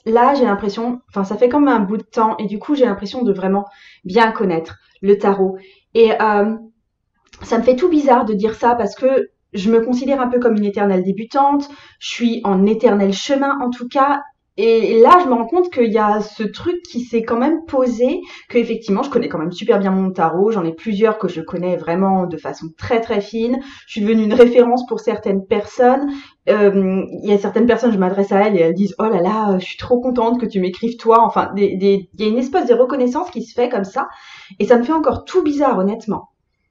là, j'ai l'impression, enfin, ça fait comme un bout de temps, et du coup, j'ai l'impression de vraiment bien connaître le tarot. Et ça me fait tout bizarre de dire ça parce que je me considère un peu comme une éternelle débutante. Je suis en éternel chemin en tout cas. Et là, je me rends compte qu'il y a ce truc qui s'est quand même posé, que effectivement, je connais quand même super bien mon tarot. J'en ai plusieurs que je connais vraiment de façon très très fine. Je suis devenue une référence pour certaines personnes. Il y a certaines personnes, je m'adresse à elles et elles disent: oh là là, je suis trop contente que tu m'écrives toi. Enfin, il y a une espèce de reconnaissance qui se fait comme ça. Et ça me fait encore tout bizarre, honnêtement.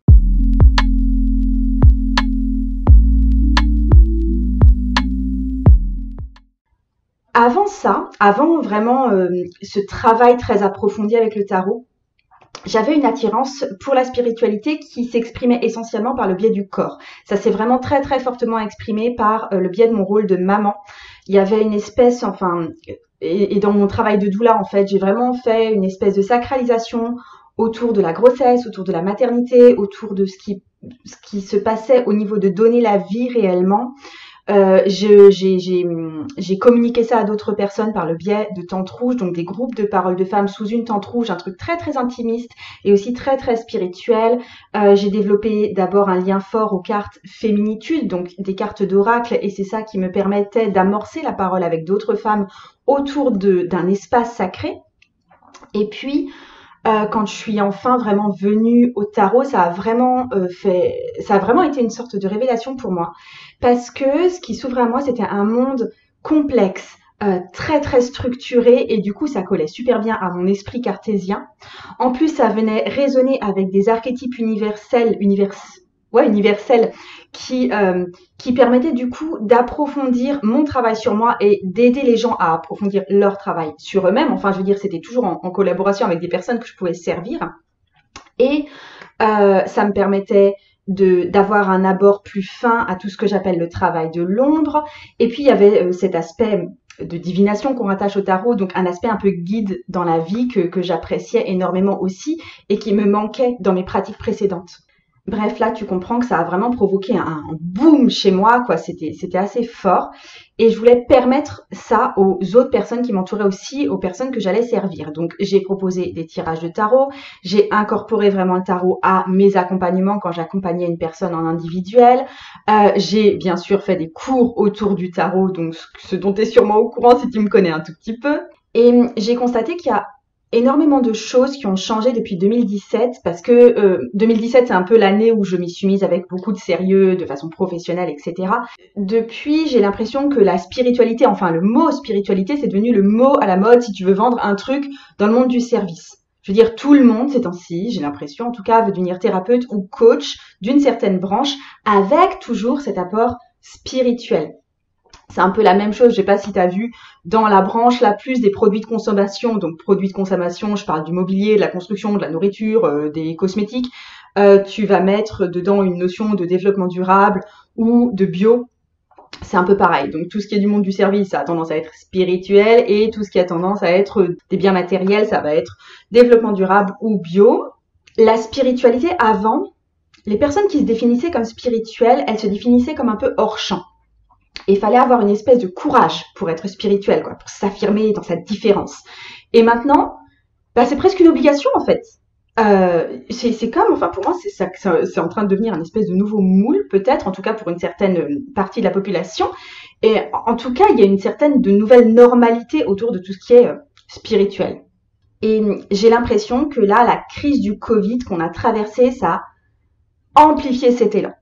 Avant ça, avant vraiment ce travail très approfondi avec le tarot, j'avais une attirance pour la spiritualité qui s'exprimait essentiellement par le biais du corps. Ça s'est vraiment très très fortement exprimé par le biais de mon rôle de maman. Il y avait une espèce, enfin, et dans mon travail de doula, en fait, j'ai vraiment fait une espèce de sacralisation autour de la grossesse, autour de la maternité, autour de ce qui se passait au niveau de donner la vie réellement. J'ai communiqué ça à d'autres personnes par le biais de Tente Rouge, donc des groupes de paroles de femmes sous une tente rouge, un truc très très intimiste et aussi très très spirituel. J'ai développé d'abord un lien fort aux cartes féminitude, donc des cartes d'oracle, et c'est ça qui me permettait d'amorcer la parole avec d'autres femmes autour d'un espace sacré. Et puis, quand je suis enfin vraiment venue au tarot, ça a vraiment été une sorte de révélation pour moi. Parce que ce qui s'ouvrait à moi, c'était un monde complexe, très très structuré, et du coup, ça collait super bien à mon esprit cartésien. En plus, ça venait résonner avec des archétypes universels qui permettaient du coup d'approfondir mon travail sur moi et d'aider les gens à approfondir leur travail sur eux-mêmes. Enfin, je veux dire, c'était toujours en collaboration avec des personnes que je pouvais servir. Et ça me permettait d'avoir un abord plus fin à tout ce que j'appelle le travail de l'ombre. Et puis, il y avait cet aspect de divination qu'on rattache au tarot, donc un aspect un peu guide dans la vie que j'appréciais énormément aussi et qui me manquait dans mes pratiques précédentes. Bref, là, tu comprends que ça a vraiment provoqué un boom chez moi, quoi. C'était assez fort. Et je voulais permettre ça aux autres personnes qui m'entouraient aussi, aux personnes que j'allais servir. Donc, j'ai proposé des tirages de tarot. J'ai incorporé vraiment le tarot à mes accompagnements quand j'accompagnais une personne en individuel. J'ai bien sûr fait des cours autour du tarot, donc ce dont tu es sûrement au courant si tu me connais un tout petit peu. Et j'ai constaté qu'il y a énormément de choses qui ont changé depuis 2017 parce que 2017 c'est un peu l'année où je m'y suis mise avec beaucoup de sérieux, de façon professionnelle, etc. Depuis, j'ai l'impression que la spiritualité, enfin le mot spiritualité, c'est devenu le mot à la mode si tu veux vendre un truc dans le monde du service. Je veux dire, tout le monde ces temps-ci, j'ai l'impression, en tout cas, veut devenir thérapeute ou coach d'une certaine branche avec toujours cet apport spirituel. C'est un peu la même chose, je sais pas si tu as vu, dans la branche la plus des produits de consommation, donc produits de consommation, je parle du mobilier, de la construction, de la nourriture, des cosmétiques, tu vas mettre dedans une notion de développement durable ou de bio, c'est un peu pareil. Donc tout ce qui est du monde du service, ça a tendance à être spirituel et tout ce qui a tendance à être des biens matériels, ça va être développement durable ou bio. La spiritualité avant, les personnes qui se définissaient comme spirituelles, elles se définissaient comme un peu hors champ. Et il fallait avoir une espèce de courage pour être spirituel, quoi, pour s'affirmer dans sa différence. Et maintenant, bah, c'est presque une obligation, en fait. C'est comme, enfin, pour moi, c'est en train de devenir un espèce de nouveau moule, peut-être, en tout cas pour une certaine partie de la population. Et en tout cas, il y a une certaine de nouvelle normalité autour de tout ce qui est spirituel. Et j'ai l'impression que là, la crise du Covid qu'on a traversée, ça a amplifié cet élan.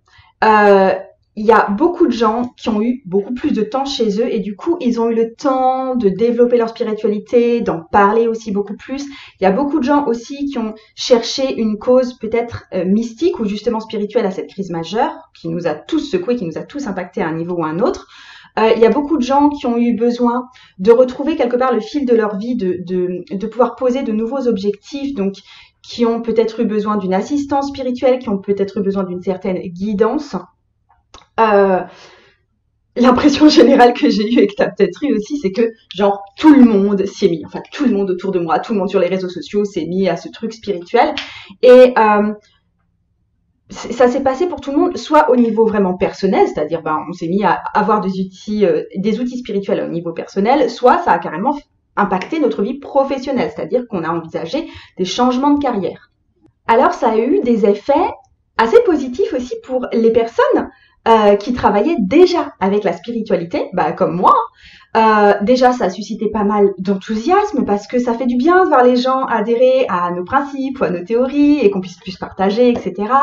Il y a beaucoup de gens qui ont eu beaucoup plus de temps chez eux et du coup, ils ont eu le temps de développer leur spiritualité, d'en parler aussi beaucoup plus. Il y a beaucoup de gens aussi qui ont cherché une cause peut-être mystique ou justement spirituelle à cette crise majeure qui nous a tous secoués, qui nous a tous impactés à un niveau ou à un autre. Il y a beaucoup de gens qui ont eu besoin de retrouver quelque part le fil de leur vie, de pouvoir poser de nouveaux objectifs, donc qui ont peut-être eu besoin d'une assistance spirituelle, qui ont peut-être eu besoin d'une certaine guidance. Euh, L'impression générale que j'ai eue et que t'as peut-être eu aussi, c'est que genre tout le monde s'y est mis, enfin tout le monde autour de moi, tout le monde sur les réseaux sociaux s'est mis à ce truc spirituel et ça s'est passé pour tout le monde, soit au niveau vraiment personnel, c'est-à-dire on s'est mis à avoir des outils spirituels au niveau personnel, soit ça a carrément impacté notre vie professionnelle, c'est-à-dire qu'on a envisagé des changements de carrière. Alors ça a eu des effets assez positifs aussi pour les personnes qui travaillaient déjà avec la spiritualité, comme moi. Déjà, ça a suscité pas mal d'enthousiasme parce que ça fait du bien de voir les gens adhérer à nos principes ou à nos théories et qu'on puisse plus partager, etc.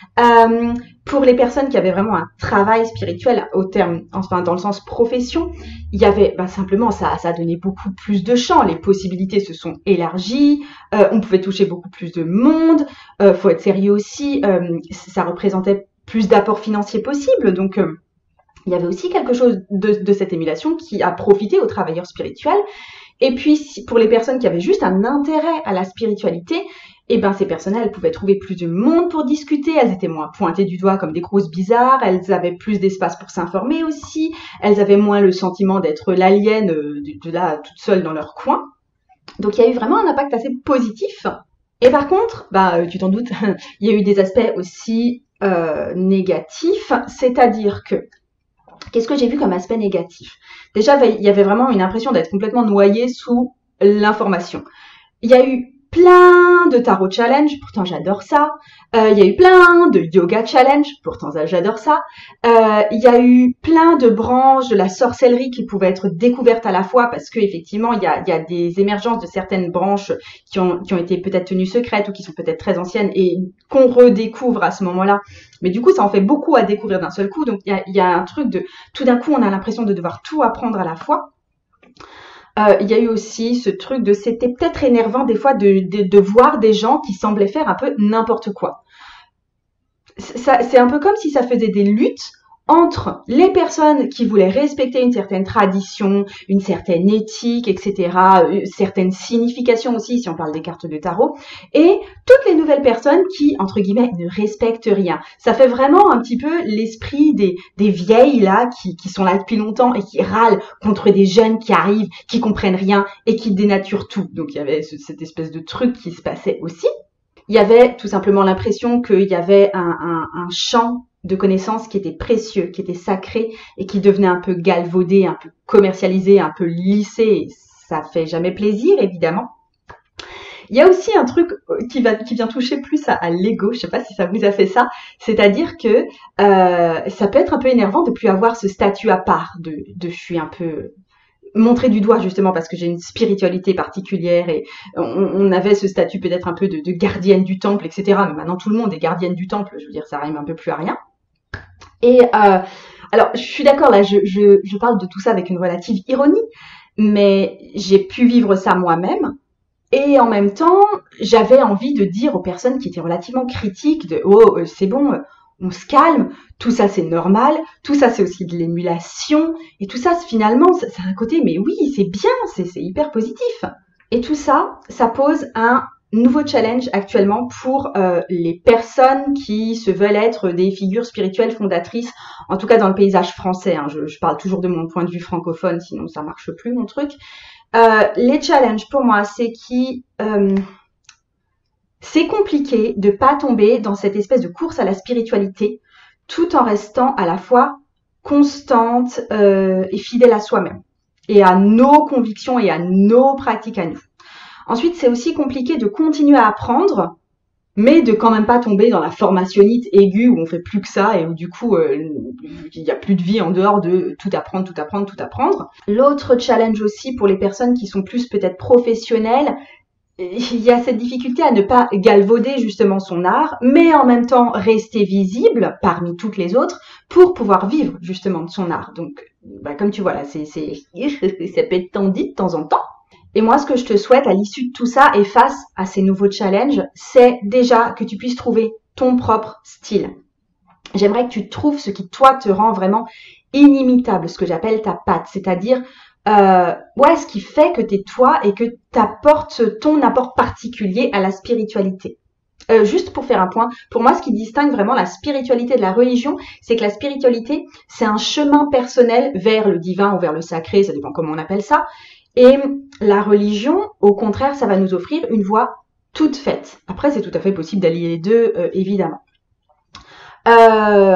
Pour les personnes qui avaient vraiment un travail spirituel dans le sens profession, il y avait simplement ça a donné beaucoup plus de champs, les possibilités se sont élargies, on pouvait toucher beaucoup plus de monde, faut être sérieux aussi, ça représentait plus d'apports financiers possibles, donc il y avait aussi quelque chose de cette émulation qui a profité aux travailleurs spirituels. Et puis, pour les personnes qui avaient juste un intérêt à la spiritualité, ces personnes-là, elles pouvaient trouver plus de monde pour discuter, elles étaient moins pointées du doigt comme des grosses bizarres, elles avaient plus d'espace pour s'informer aussi, elles avaient moins le sentiment d'être l'alien de là, toute seule dans leur coin. Donc, il y a eu vraiment un impact assez positif. Et par contre, tu t'en doutes, il y a eu des aspects aussi négatifs, c'est-à-dire que qu'est-ce que j'ai vu comme aspect négatif? Déjà, il y avait vraiment une impression d'être complètement noyé sous l'information. Il y a eu plein de tarot challenge, pourtant j'adore ça. Il y a eu plein de yoga challenge, pourtant j'adore ça. Il y a eu plein de branches de la sorcellerie qui pouvaient être découvertes à la fois parce que effectivement il y a des émergences de certaines branches qui ont été peut-être tenues secrètes ou qui sont peut-être très anciennes et qu'on redécouvre à ce moment-là. Mais du coup ça en fait beaucoup à découvrir d'un seul coup. Donc il y a un truc de tout d'un coup on a l'impression de devoir tout apprendre à la fois. Il y a eu aussi ce truc de c'était peut-être énervant des fois de voir des gens qui semblaient faire un peu n'importe quoi. C'est un peu comme si ça faisait des luttes entre les personnes qui voulaient respecter une certaine tradition, une certaine éthique, etc., certaines significations aussi, si on parle des cartes de tarot, et toutes les nouvelles personnes qui, entre guillemets, ne respectent rien. Ça fait vraiment un petit peu l'esprit des vieilles, là, qui sont là depuis longtemps et qui râlent contre des jeunes qui arrivent, qui comprennent rien et qui dénaturent tout. Donc il y avait cette espèce de truc qui se passait aussi. Il y avait tout simplement l'impression qu'il y avait un champ de connaissances qui était précieux, qui était sacré et qui devenait un peu galvaudé, un peu commercialisé, un peu lissé. Et ça fait jamais plaisir, évidemment. Il y a aussi un truc qui vient toucher plus à l'ego. Je sais pas si ça vous a fait ça. C'est-à-dire que ça peut être un peu énervant de plus avoir ce statut à part de je suis un peu montré du doigt justement parce que j'ai une spiritualité particulière et on avait ce statut peut-être un peu de gardienne du temple, etc. Mais maintenant tout le monde est gardienne du temple, je veux dire, ça rime un peu plus à rien. Et alors je suis d'accord là, je parle de tout ça avec une relative ironie, mais j'ai pu vivre ça moi-même. Et en même temps, j'avais envie de dire aux personnes qui étaient relativement critiques de « Oh, c'est bon, on se calme, tout ça c'est normal, tout ça c'est aussi de l'émulation, et tout ça finalement, c'est un côté, mais oui, c'est bien, c'est hyper positif. » Et tout ça, ça pose un nouveau challenge actuellement pour les personnes qui se veulent être des figures spirituelles fondatrices, en tout cas dans le paysage français. Hein, je parle toujours de mon point de vue francophone, sinon ça marche plus mon truc. Les challenges pour moi, c'est c'est compliqué de pas tomber dans cette espèce de course à la spiritualité, tout en restant à la fois constante et fidèle à soi-même, et à nos convictions et à nos pratiques à nous. Ensuite, c'est aussi compliqué de continuer à apprendre, mais de quand même pas tomber dans la formationnite aiguë où on fait plus que ça et où du coup il y a plus de vie en dehors de tout apprendre, tout apprendre, tout apprendre. L'autre challenge aussi pour les personnes qui sont plus peut-être professionnelles, il y a cette difficulté à ne pas galvauder justement son art, mais en même temps rester visible parmi toutes les autres pour pouvoir vivre justement de son art. Donc, comme tu vois là, ça peut être tendu de temps en temps. Et moi, ce que je te souhaite à l'issue de tout ça et face à ces nouveaux challenges, c'est déjà que tu puisses trouver ton propre style. J'aimerais que tu trouves ce qui, toi, te rend vraiment inimitable, ce que j'appelle ta patte, c'est-à-dire ce qui fait que t'es toi et que t'apportes ton apport particulier à la spiritualité. Juste pour faire un point, pour moi, ce qui distingue vraiment la spiritualité de la religion, c'est que la spiritualité, c'est un chemin personnel vers le divin ou vers le sacré, ça dépend comment on appelle ça. Et la religion, au contraire, ça va nous offrir une voie toute faite. Après, c'est tout à fait possible d'allier les deux, évidemment.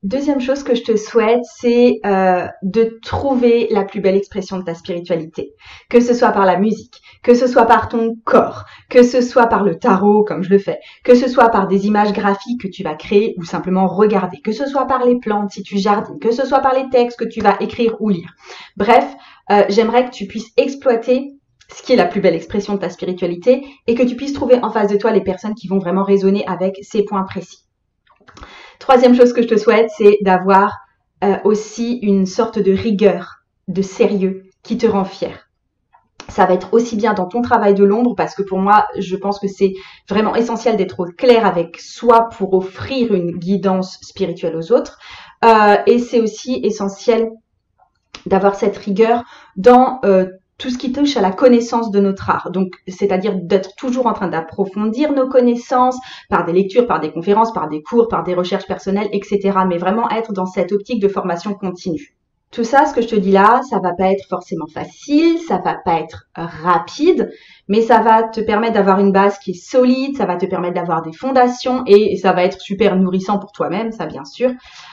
Deuxième chose que je te souhaite, c'est de trouver la plus belle expression de ta spiritualité. Que ce soit par la musique, que ce soit par ton corps, que ce soit par le tarot comme je le fais, que ce soit par des images graphiques que tu vas créer ou simplement regarder, que ce soit par les plantes si tu jardines, que ce soit par les textes que tu vas écrire ou lire. Bref, j'aimerais que tu puisses exploiter ce qui est la plus belle expression de ta spiritualité et que tu puisses trouver en face de toi les personnes qui vont vraiment résonner avec ces points précis. Troisième chose que je te souhaite, c'est d'avoir aussi une sorte de rigueur, de sérieux qui te rend fier. Ça va être aussi bien dans ton travail de l'ombre parce que pour moi, je pense que c'est vraiment essentiel d'être au clair avec soi pour offrir une guidance spirituelle aux autres. Et c'est aussi essentiel d'avoir cette rigueur dans tout ce qui touche à la connaissance de notre art. Donc, c'est-à-dire d'être toujours en train d'approfondir nos connaissances par des lectures, par des conférences, par des cours, par des recherches personnelles, etc. Mais vraiment être dans cette optique de formation continue. Tout ça, ce que je te dis là, ça va pas être forcément facile, ça va pas être rapide, mais ça va te permettre d'avoir une base qui est solide, ça va te permettre d'avoir des fondations et ça va être super nourrissant pour toi-même, ça bien sûr.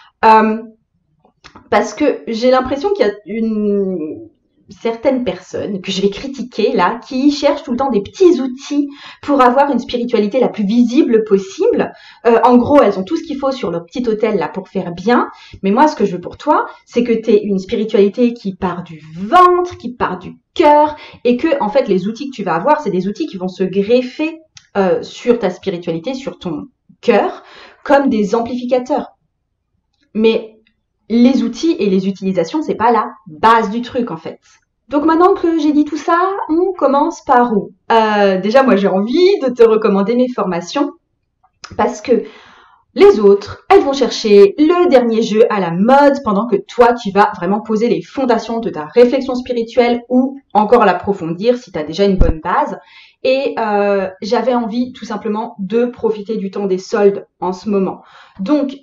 Parce que j'ai l'impression qu'il y a certaines personnes que je vais critiquer là, qui cherchent tout le temps des petits outils pour avoir une spiritualité la plus visible possible. En gros, elles ont tout ce qu'il faut sur leur petit hôtel là pour faire bien. Mais moi, ce que je veux pour toi, c'est que tu aies une spiritualité qui part du ventre, qui part du cœur, et que en fait, les outils que tu vas avoir, c'est des outils qui vont se greffer sur ta spiritualité, sur ton cœur, comme des amplificateurs. Mais les outils et les utilisations, c'est pas la base du truc en fait. Donc maintenant que j'ai dit tout ça, on commence par où? Déjà, moi j'ai envie de te recommander mes formations parce que les autres, elles vont chercher le dernier jeu à la mode pendant que toi, tu vas vraiment poser les fondations de ta réflexion spirituelle ou encore l'approfondir si tu as déjà une bonne base. Et j'avais envie tout simplement de profiter du temps des soldes en ce moment. Donc,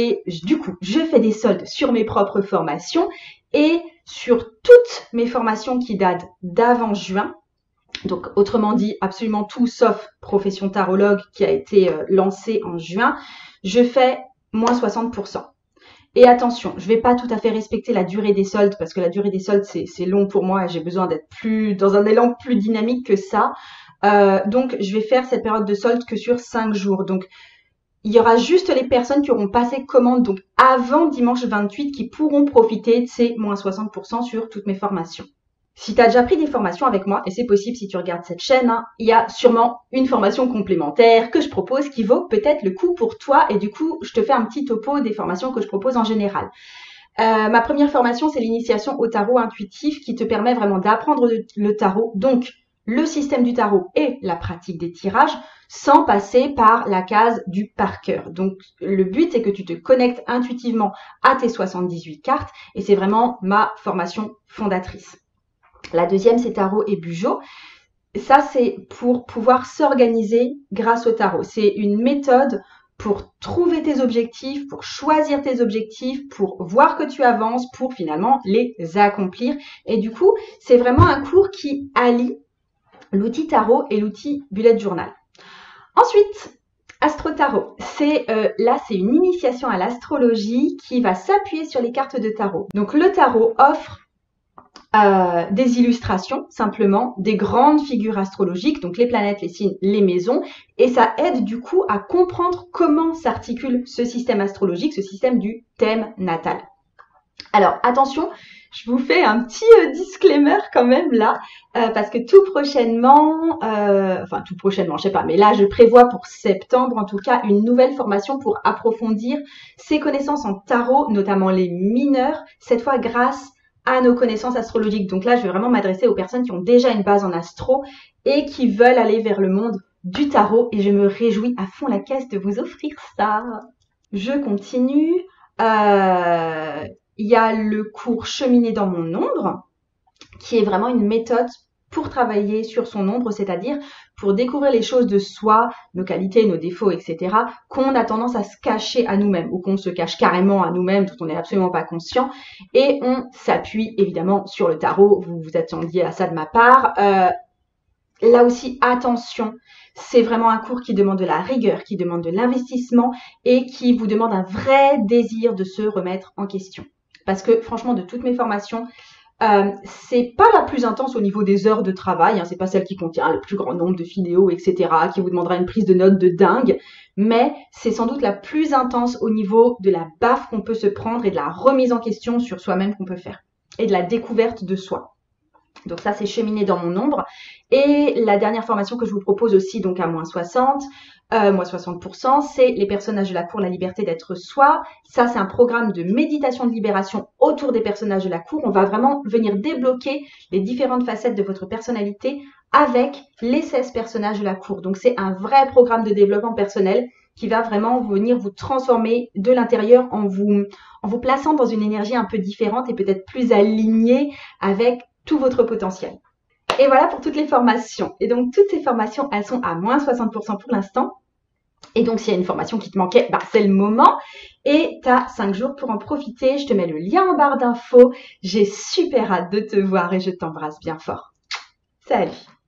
je fais des soldes sur mes propres formations et sur toutes mes formations qui datent d'avant juin. Donc, autrement dit, absolument tout sauf profession tarologue qui a été lancée en juin. Je fais moins 60%. Et attention, je vais pas tout à fait respecter la durée des soldes parce que la durée des soldes, c'est long pour moi et j'ai besoin d'être dans un élan plus dynamique que ça. Donc, je vais faire cette période de solde que sur 5 jours. Donc, il y aura juste les personnes qui auront passé commande donc avant dimanche 28 qui pourront profiter de ces moins 60% sur toutes mes formations. Si tu as déjà pris des formations avec moi, et c'est possible si tu regardes cette chaîne, hein, il y a sûrement une formation complémentaire que je propose qui vaut peut-être le coup pour toi et du coup, je te fais un petit topo des formations que je propose en général. Ma première formation, c'est l'initiation au tarot intuitif qui te permet vraiment d'apprendre le tarot, donc le système du tarot et la pratique des tirages sans passer par la case du par cœur. Donc, le but, c'est que tu te connectes intuitivement à tes 78 cartes et c'est vraiment ma formation fondatrice. La deuxième, c'est tarot et bugeot. Ça, c'est pour pouvoir s'organiser grâce au tarot. C'est une méthode pour trouver tes objectifs, pour choisir tes objectifs, pour voir que tu avances, pour finalement les accomplir. Et du coup, c'est vraiment un cours qui allie l'outil tarot et l'outil bullet journal. Ensuite, Astro Tarot, c'est une initiation à l'astrologie qui va s'appuyer sur les cartes de tarot. Donc le tarot offre des illustrations, simplement, des grandes figures astrologiques, donc les planètes, les signes, les maisons, et ça aide du coup à comprendre comment s'articule ce système astrologique, ce système du thème natal. Alors attention, je vous fais un petit disclaimer quand même là, parce que tout prochainement, je sais pas, mais là je prévois pour septembre en tout cas une nouvelle formation pour approfondir ses connaissances en tarot, notamment les mineurs, cette fois grâce à nos connaissances astrologiques. Donc là, je vais vraiment m'adresser aux personnes qui ont déjà une base en astro et qui veulent aller vers le monde du tarot. Et je me réjouis à fond la caisse de vous offrir ça. Je continue. Il y a le cours Cheminer dans mon ombre, qui est vraiment une méthode pour travailler sur son ombre, c'est-à-dire pour découvrir les choses de soi, nos qualités, nos défauts, etc., qu'on a tendance à se cacher à nous-mêmes ou qu'on se cache carrément à nous-mêmes dont on n'est absolument pas conscient. Et on s'appuie évidemment sur le tarot, vous vous attendiez à ça de ma part. Là aussi, attention, c'est vraiment un cours qui demande de la rigueur, qui demande de l'investissement et qui vous demande un vrai désir de se remettre en question. Parce que franchement, de toutes mes formations, c'est pas la plus intense au niveau des heures de travail, hein, c'est pas celle qui contient le plus grand nombre de vidéos, etc., qui vous demandera une prise de notes de dingue, mais c'est sans doute la plus intense au niveau de la baffe qu'on peut se prendre et de la remise en question sur soi-même qu'on peut faire et de la découverte de soi. Donc ça, c'est cheminer dans mon ombre. Et la dernière formation que je vous propose aussi, donc à moins 60, moins 60%, c'est les personnages de la cour, la liberté d'être soi. Ça, c'est un programme de méditation de libération autour des personnages de la cour. On va vraiment venir débloquer les différentes facettes de votre personnalité avec les 16 personnages de la cour. Donc c'est un vrai programme de développement personnel qui va vraiment venir vous transformer de l'intérieur en vous plaçant dans une énergie un peu différente et peut-être plus alignée avec tout votre potentiel. Et voilà pour toutes les formations. Et donc, toutes ces formations, elles sont à moins 60% pour l'instant. Et donc, s'il y a une formation qui te manquait, bah, c'est le moment. Et tu as 5 jours pour en profiter. Je te mets le lien en barre d'infos. J'ai super hâte de te voir et je t'embrasse bien fort. Salut!